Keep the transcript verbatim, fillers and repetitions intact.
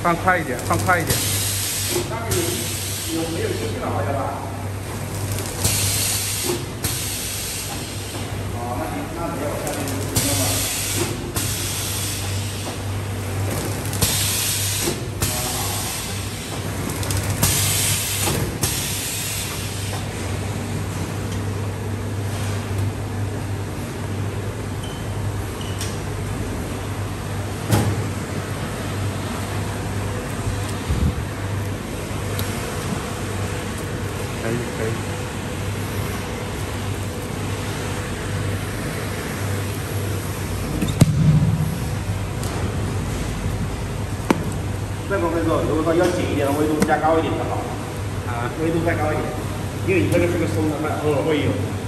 放快一点，放快一点。 那个有有没有进去了？好像吧。哦，那你那你要下去就行了嘛。 可以可以。 这个跟你说，如果说要紧一点的，温度加高一点就好。啊，温度再高一点，因为你这个是个松的，它偶尔会有。